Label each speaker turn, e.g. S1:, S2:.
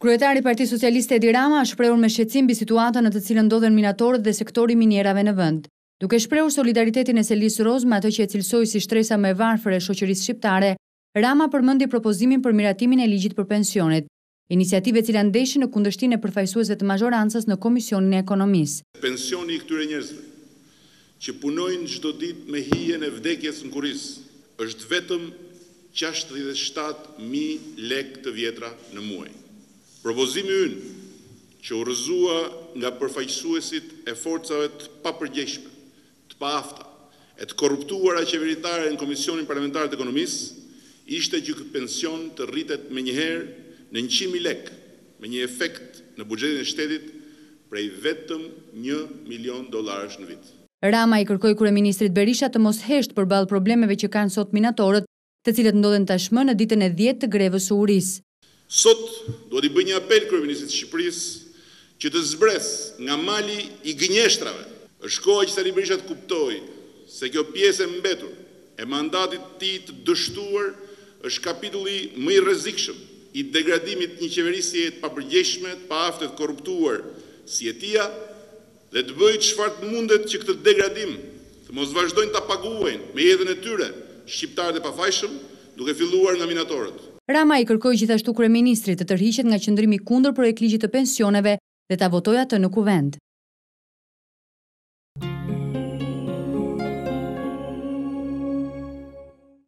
S1: Kryetari i Partisë Socialiste Edi Rama është shprehur me shqetësim mbi situatën në të cilën ndodhen minatorët dhe sektori i minierave në vend. Duke shprehur solidaritetin e Selisë Roz me atë që e cilësoi si shtresa më e varfër e shoqërisë shqiptare, Rama përmendi propozimin për miratimin e ligjit për pensionet, iniciativë e cila ndeshin në kundërshtinë e përfaqësuesve të mazhorancës në Komisionin e Ekonomisë.
S2: Pensioni i këtyre njerëzve që punojnë çdo ditë me hijen e vdekjes në kurrizë është vetëm 67.000 lekë të vjetra në muaj. Propozimi ynë që u rrëzua nga përfaqësuesit e forcave të papërgjegjshme, të paafta, e të korruptuara qeveritare në Komisionin Parlamentar të Ekonomisë, ishte që ky pension të rritet menjëherë në 100.000 lekë, me një efekt në buxhetin e shtetit prej vetëm $1 milion në vit.
S1: Rama i kërkoi kryeministrit Berisha të mos hesht përballë problemeve që kanë sot minatorët, të cilët ndodhen tashmë në ditën e 10 të grevës së urisë.
S2: Sot duhet i bëj një apel kryeministrit të Shqipërisë që të zbresë nga mali i gënjeshtrave. Është koha që Sali Berisha të kuptojë se kjo pjesë e mbetur e mandatit të tij të dështuar është kapitulli më i rrezikshëm i degradimit të një qeverisje të papërgjegjshme, të paaftë, të korruptuar si e tia, dhe të bëjë çfarë të mundet që këtë degradim të mos vazhdojnë ta paguajnë me jetën e tyre shqiptarët e pafajshëm, duke filluar nga minatorët.
S1: Rama i kërkoi gjithashtu kryeministrit të tërhiqet nga qëndrimi kundër projektligjit të pensioneve dhe ta votojë atë në kuvend.